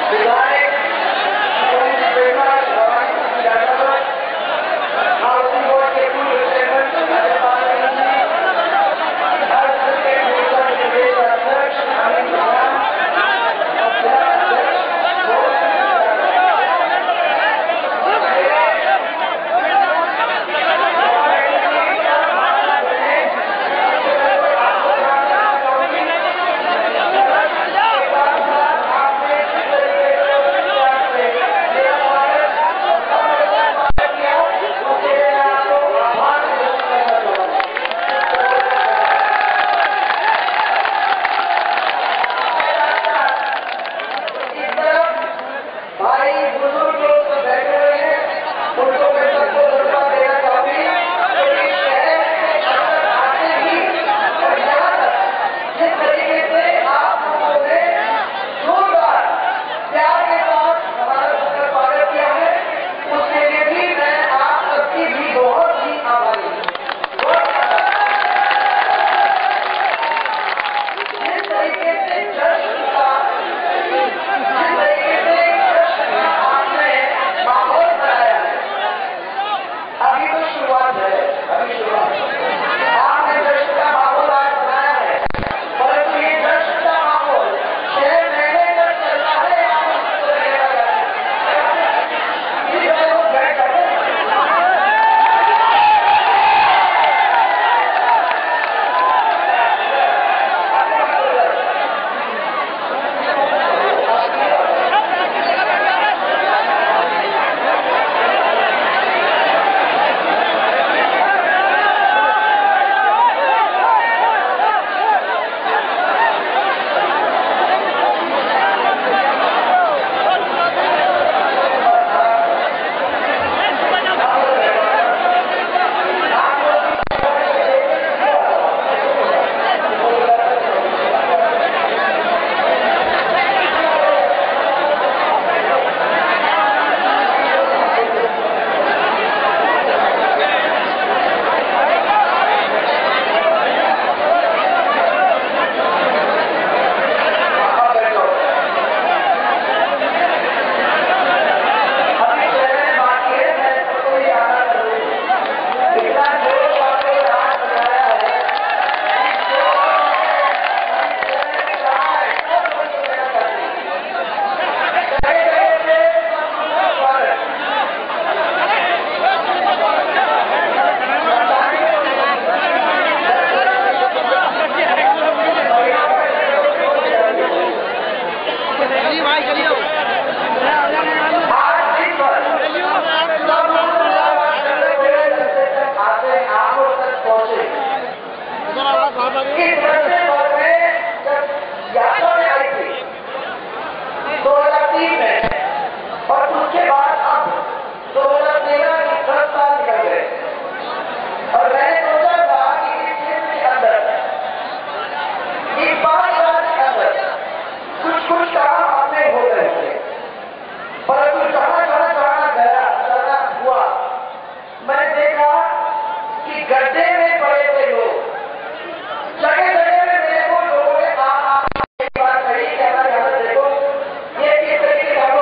जगह जगह में मेरे को लोगों ने एक बात कही कि हमारे यहाँ देखो ये किस तरीके का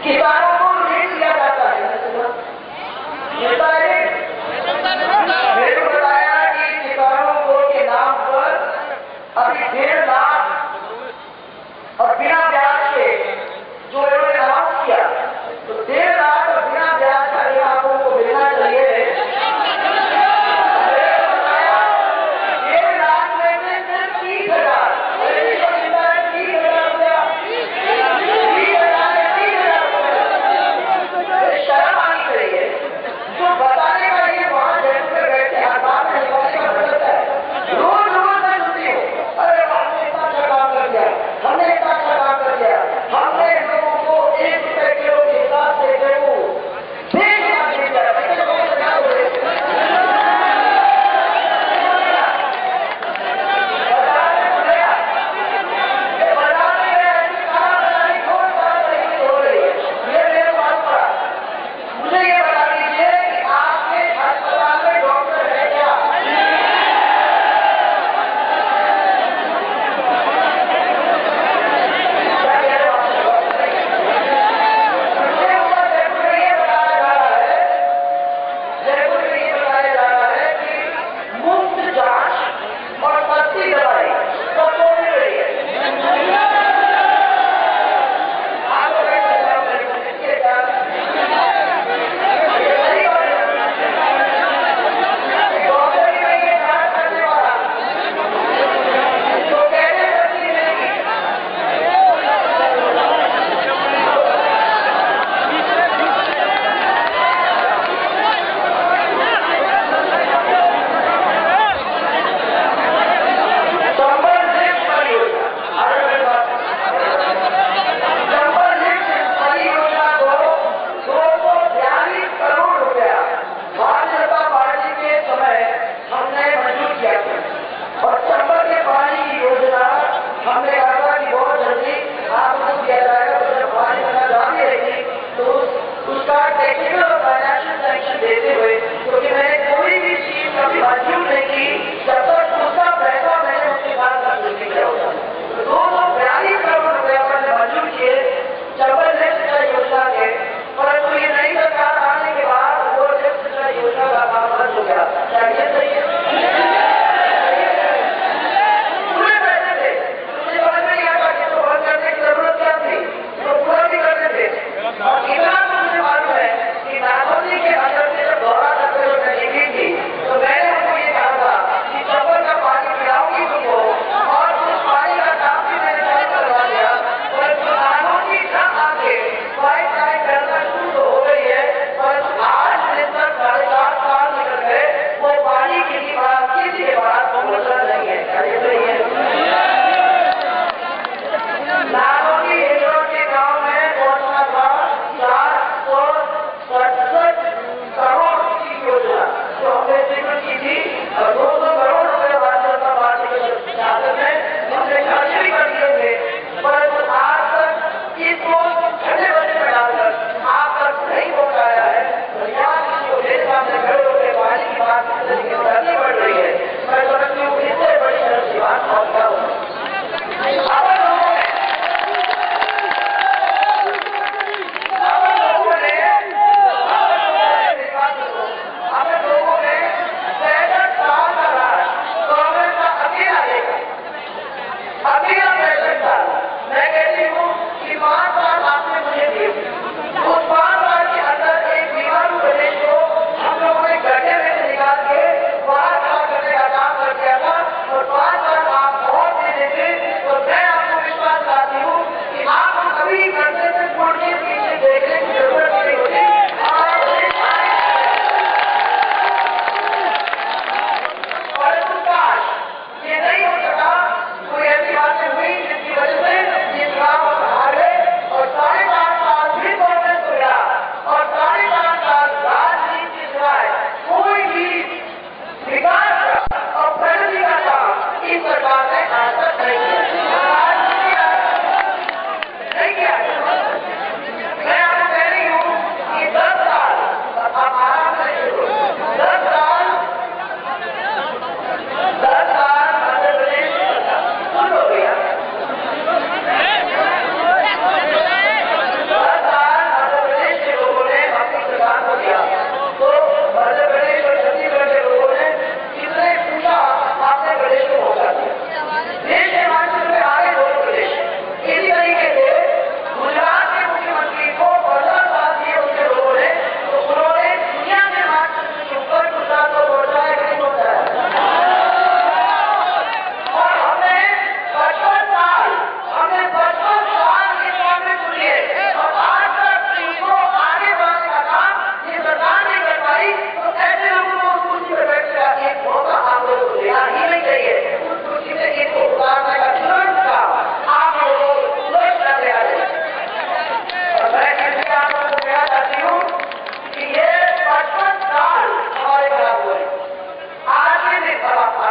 किसानों को ऋण दिया जाता है, मिलता है। मेरे को बताया कि किसानों को के नाम पर अभी 1.5 लाख और बिना ब्याज के जो इन्होंने अनाउंस किया, तो 1.5 लाख और बिना ब्याज का ऋण आप लोगों को मिलना चाहिए। 1.5 लाख में से सिर्फ 30,000 शर्म आनी चाहिए। जो बताने का ये वहां जयपुर में बैठे हर बात में निकालने का मतलब है। रोज रोज मैं सुनती हूँ, अरे हमने इतना अच्छा काम कर दिया, हमने इतना अच्छा काम कर दिया, हमने लोगों को 1 रुपए किलो के हिसाब से गेहूं देते हुए, क्योंकि मैंने कोई भी चीज कभी मंजूर नहीं की जब तक उसका पैसा मैंने उसके साथ मंजूर नहीं किया होता। 242 करोड़ रुपया मैंने मंजूर किए चंबल लिफ्ट सिंचाई योजना के, परंतु ये नई सरकार आने के बाद वो लिफ्ट सिंचाई योजना का काम बंद हो गया। क्या ये सही है? पूरे पैसे थे, मुझे समझ में नहीं आता कि इसको बंद करने की जरूरत क्या थी, तो पूरा भी करने थे। और इतना तो मुझे मालूम है कि नागौली के अंदर से जब दौरा करते हुए मैं निकली थी, तो मैंने उनको ये कहा था कि चंबल का पानी पिलाऊंगी तुमको, और उस पानी का काम भी मैंने चालू करवा दिया। परंतु नागौली न आके पाइप लाइन करना शुरू तो हो गई है, परंतु आज दिन तक 4.5 साल निकल गए, वो पानी किसी बात किसी के पास पहुंचा नहीं है। नागौली एरिया के गांव में पहुंचना था 467 करोड़ की योजना जो हमने स्वीकृत की थी, और 200 करोड़ रुपए भारतीय जनता पार्टी के शासन में हमने खर्च भी कर दिए थे, परंतु आज तक इसको ठंडे बच्चे में डालकर आप तक नहीं पहुंचाया है। जो मेरे सामने खड़े होकर पानी की बात करनी पड़ रही है, मैं समझती हूँ इससे बड़ी शर्म की बात और क्या होगी।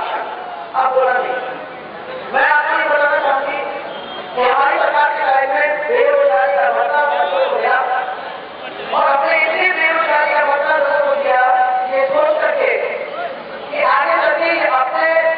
आप बोला नहीं। मैं आपको ये बताना चाहूंगी कि हमारी सरकार के टाइम में बेरोजगारी का भत्ता खत्म हो गया और अपने इतनी बेरोजगारी का भत्ता खत्म हो गया ये सोच करके कि आगे चलके अपने